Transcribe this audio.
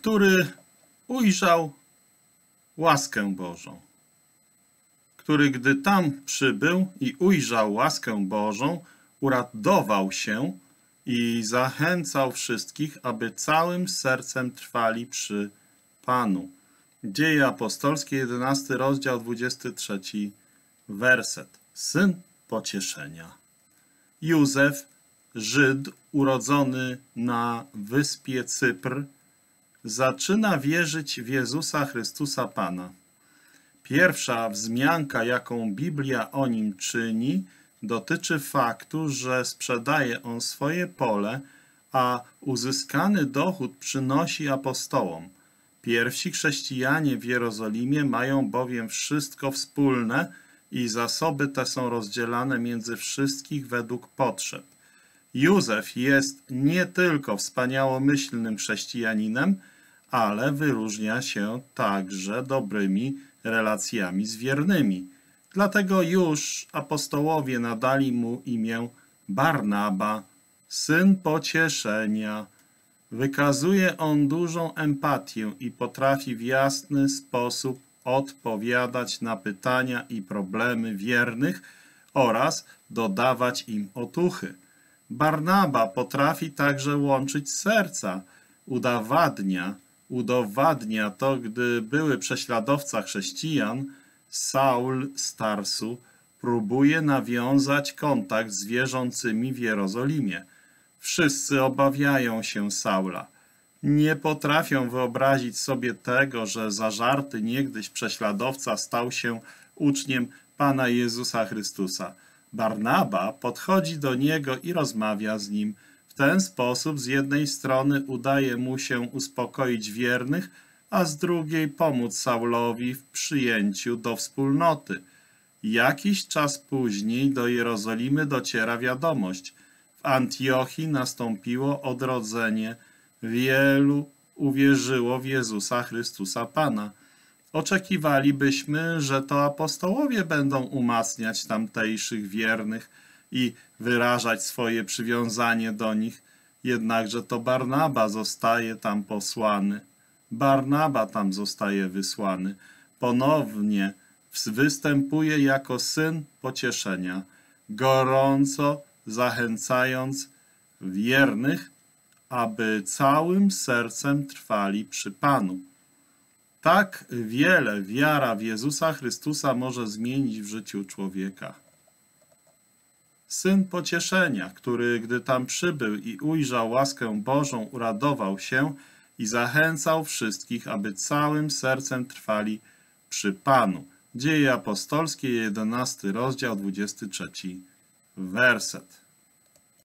który ujrzał łaskę Bożą, który gdy tam przybył i ujrzał łaskę Bożą, uradował się i zachęcał wszystkich, aby całym sercem trwali przy Panu. Dzieje apostolskie, 11 rozdział, 23 werset. Syn pocieszenia. Józef, Żyd urodzony na wyspie Cypr, zaczyna wierzyć w Jezusa Chrystusa Pana. Pierwsza wzmianka, jaką Biblia o nim czyni, dotyczy faktu, że sprzedaje on swoje pole, a uzyskany dochód przynosi apostołom. Pierwsi chrześcijanie w Jerozolimie mają bowiem wszystko wspólne i zasoby te są rozdzielane między wszystkich według potrzeb. Józef jest nie tylko wspaniałomyślnym chrześcijaninem, ale wyróżnia się także dobrymi relacjami z wiernymi. Dlatego już apostołowie nadali mu imię Barnaba, syn pocieszenia. Wykazuje on dużą empatię i potrafi w jasny sposób odpowiadać na pytania i problemy wiernych oraz dodawać im otuchy. Barnaba potrafi także łączyć serca, udowadnia to, gdy były prześladowca chrześcijan, Saul z Tarsu próbuje nawiązać kontakt z wierzącymi w Jerozolimie. Wszyscy obawiają się Saula. Nie potrafią wyobrazić sobie tego, że zażarty niegdyś prześladowca stał się uczniem Pana Jezusa Chrystusa. Barnaba podchodzi do niego i rozmawia z nim. W ten sposób z jednej strony udaje mu się uspokoić wiernych, a z drugiej pomóc Saulowi w przyjęciu do wspólnoty. Jakiś czas później do Jerozolimy dociera wiadomość. W Antiochii nastąpiło odrodzenie. Wielu uwierzyło w Jezusa Chrystusa Pana. Oczekiwalibyśmy, że to apostołowie będą umacniać tamtejszych wiernych i wyrażać swoje przywiązanie do nich, jednakże to Barnaba zostaje tam posłany. Barnaba tam zostaje wysłany. Ponownie występuje jako syn pocieszenia, gorąco zachęcając wiernych, aby całym sercem trwali przy Panu. Tak wiele wiara w Jezusa Chrystusa może zmienić w życiu człowieka. Syn pocieszenia, który gdy tam przybył i ujrzał łaskę Bożą, uradował się i zachęcał wszystkich, aby całym sercem trwali przy Panu. Dzieje apostolskie, 11 rozdział, 23 werset.